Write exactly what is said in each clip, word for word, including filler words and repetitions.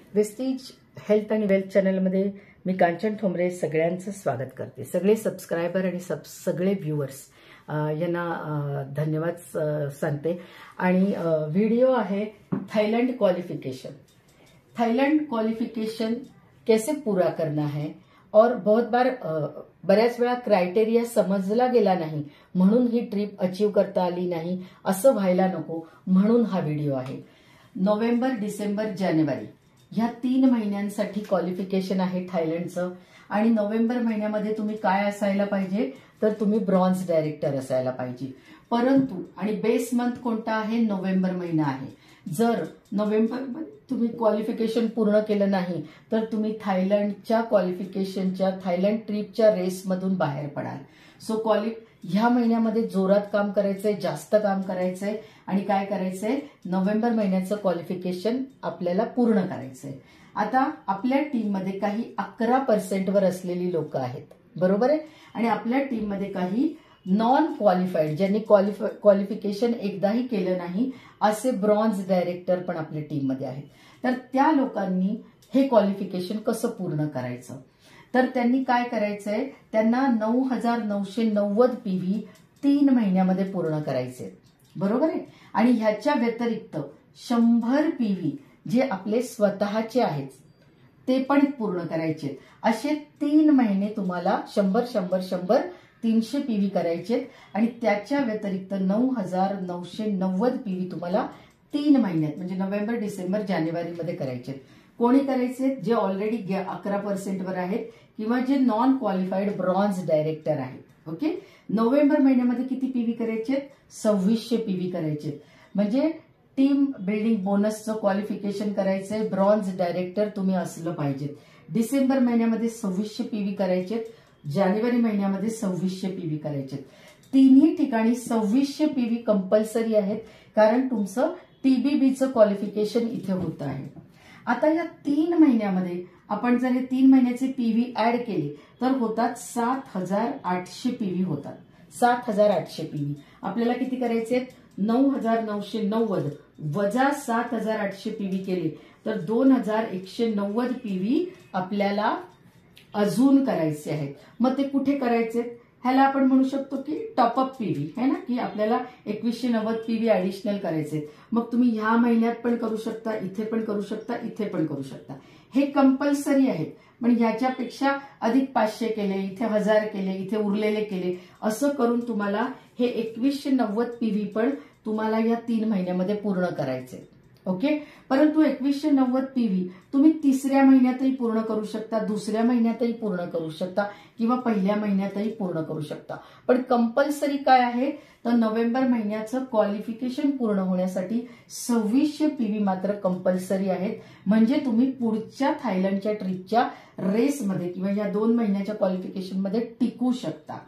Vestige health आणि wealth चॅनलमध्ये मी कांचन ठोंबरे सगळ्यांचं स्वागत करते. सगळे सबस्क्रायबर आणि सब सगळे व्ह्यूअर्स यांना धन्यवाद सांगते. आणि व्हिडिओ आहे थाईलैंड क्वालिफिकेशन. थाईलैंड क्वालिफिकेशन कैसे पूरा करना है और बहुत बार बऱ्याच वेळा क्रायटेरिया समजला गेला नाही म्हणून ही ट्रिप अचीव करता आली नाही असं व्हायला नको म्हणून हा व्हिडिओ आहे. नोव्हेंबर, डिसेंबर, जानेवारी ह्या तीन महिन्यांसाठी क्वालिफिकेशन आहे थायलंडचं. आणि नोव्हेंबर महिन्यामध्ये तुम्ही काय असायला पाहिजे तर तुम्ही ब्रॉन्झ डायरेक्टर असायला पाहिजे. परंतु आणि बेस मंथ कोणता आहे? नोव्हेंबर महिना आहे. जर नोव्हेंबर तुम्ही क्वालिफिकेशन पूर्ण केलं नाही तर तुम्ही थायलंडच्या क्वालिफिकेशनच्या थायलंड ट्रिपच्या रेसमधून बाहेर पडाल. सो क्वालि ह्या महिन्यामध्ये जोरात काम करायचंय, जास्त काम करायचंय आणि काय करायचंय, नोव्हेंबर महिन्याचं क्वालिफिकेशन आपल्याला पूर्ण करायचंय. आता आपल्या टीममध्ये काही अकरा पर्सेंटवर असलेली लोक आहेत, बरोबर आहे. आणि आपल्या टीममध्ये काही नॉन क्वालिफाईड ज्यांनी क्वालिफाय क्वालिफिकेशन एकदाही केलं नाही असे ब्रॉन्झ डायरेक्टर पण आपल्या टीममध्ये आहेत. तर त्या लोकांनी हे क्वालिफिकेशन कसं पूर्ण करायचं तर त्यांनी काय करायचंय, त्यांना नऊ हजार नऊशे नव्वद पीव्ही तीन महिन्यामध्ये पूर्ण करायचे, बरोबर आहे. आणि ह्याच्या व्यतिरिक्त शंभर पीव्ही जे आपले स्वतःचे आहेत ते पण पूर्ण करायचे. असे तीन महिने तुम्हाला शंभर शंभर शंभर तीनशे पीव्ही करायचे आणि त्याच्या व्यतिरिक्त नऊ हजार नऊशे नव्वद पीव्ही तुम्हाला तीन महिन्यात म्हणजे नोव्हेंबर, डिसेंबर, जानेवारीमध्ये करायचे. कोणी करायचे? जे ऑलरेडी अकरा पर्सेंटवर आहेत किंवा जे नॉन क्वालिफाईड ब्रॉन्झ डायरेक्टर आहेत. ओके. नोव्हेंबर महिन्यामध्ये किती पीव्ही करायचे? सव्वीसशे पीव्ही करायचे. म्हणजे टीम बिल्डिंग बोनसचं क्वालिफिकेशन करायचंय, ब्रॉन्झ डायरेक्टर तुम्ही असलं पाहिजेत. डिसेंबर महिन्यामध्ये सव्वीसशे पीव्ही करायचे, जानेवारी महिन्यामध्ये सव्वीसशे पीव्ही करायचे. तिन्ही ठिकाणी सव्वीसशे पीव्ही कंपल्सरी आहेत कारण तुमचं टीबीबीचं क्वालिफिकेशन इथे होत आहे. आता या तीन महिन्यामध्ये आपण जर हे तीन महिन्याचे पीव्ही ऍड केले तर होतात सात हजार आठशे पीव्ही होतात. सात हजार आठशे पीव्ही आपल्याला किती करायचे? नऊ हजार नऊशे नव्वद वजा सात हजार आठशे पीव्ही केले तर दोन हजार एकशे नव्वद पीव्ही आपल्याला अजून करायचे आहेत. मग ते कुठे करायचे? ह्याला आपण म्हणू शकतो की टॉपअप पीव्ही है ना, की आपल्याला एकवीसशे नव्वद पीव्ही ऍडिशनल करायचे. मग तुम्ही ह्या महिन्यात पण करू शकता, इथे पण करू शकता, इथे पण करू शकता. हे कंपल्सरी आहेत. पण ह्याच्यापेक्षा अधिक पाचशे केले, इथे हजार केले, इथे उरलेले केले असं करून तुम्हाला हे एकवीसशे नव्वद पीव्ही पण तुम्हाला या तीन महिन्यामध्ये पूर्ण करायचे. ओके. परंतु एकवीसशे नव्वद पीव्ही तुम्ही तिसऱ्या महिन्यातही पूर्ण करू शकता, दुसऱ्या महिन्यातही पूर्ण करू शकता किंवा पहिल्या महिन्यातही पूर्ण करू शकता. पण कंपल्सरी काय आहे तर नोव्हेंबर महिन्याचं क्वालिफिकेशन पूर्ण होण्यासाठी सव्वीसशे पीव्ही मात्र कंपल्सरी आहेत. म्हणजे तुम्ही पुढच्या थायलंडच्या ट्रिपच्या रेसमध्ये किंवा या दोन महिन्याच्या क्वालिफिकेशनमध्ये टिकू शकता.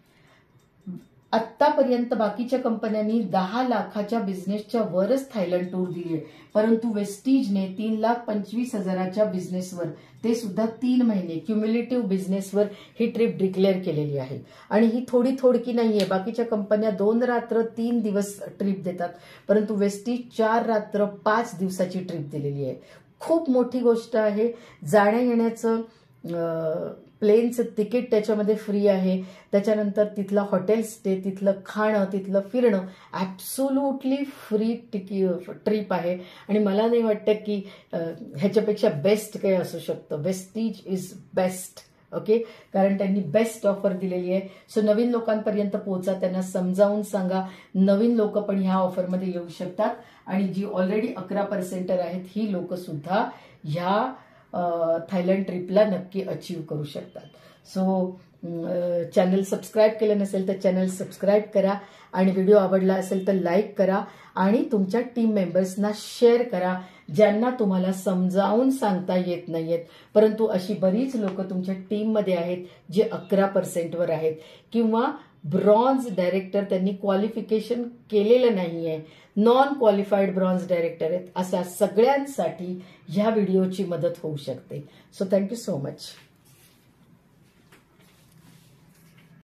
आतापर्यंत बाकीच्या कंपन्यांनी दहा लाखाच्या बिझनेसच्या वरच थायलंड टूर दिली आहे, परंतु वेस्टीजने तीन लाख पंचवीस हजाराच्या बिझनेसवर, ते सुद्धा तीन महिने क्युम्युलेटिव्ह बिझनेसवर ही ट्रिप डिक्लेअर केलेली आहे. आणि ही थोडी थोडकी नाहीये. बाकीच्या कंपन्या दोन रात्र तीन दिवस ट्रिप देतात, परंतु वेस्टीज चार रात्र पाच दिवसाची ट्रिप दिलेली आहे. खूप मोठी गोष्ट आहे. जाण्या येण्याचं प्लेनचं तिकीट त्याच्यामध्ये फ्री आहे. त्याच्यानंतर तिथलं हॉटेल स्टे, तिथलं खाणं, तिथलं फिरणं ॲब्सोल्युटली फ्री टिकी ट्रिप आहे. आणि मला नाही वाटतं की ह्याच्यापेक्षा बेस्ट काही असू शकतं. Vestige is best. ओके. कारण त्यांनी बेस्ट ऑफर दिलेली आहे. सो नवीन लोकांपर्यंत पोहोचा, त्यांना समजावून सांगा. नवीन लोक पण ह्या ऑफरमध्ये येऊ शकतात आणि जी ऑलरेडी अकरा पर्सेंटर आहेत ही लोक सुद्धा ह्या थायलंड ट्रिपला नक्की अचीव करू शकतात. सो चॅनल सबस्क्राईब केलं नसेल तर चॅनल सबस्क्राईब करा आणि व्हिडिओ आवडला असेल तर लाईक करा आणि तुमच्या टीम मेंबर्सना शेअर करा ज्यांना तुम्हाला समजावून सांगता येत नाहीयेत. परंतु अशी बरीच लोक तुमच्या टीममध्ये आहेत जे अकरा पर्सेंटवर आहेत किंवा ब्रॉन्झ डायरेक्टर त्यांनी क्वालिफिकेशन केलेलं नाहीये, नॉन क्वालिफाईड ब्रॉन्झ डायरेक्टर आहेत. अशा सगळ्यांसाठी ह्या व्हिडिओची मदत होऊ शकते. So thank you so much.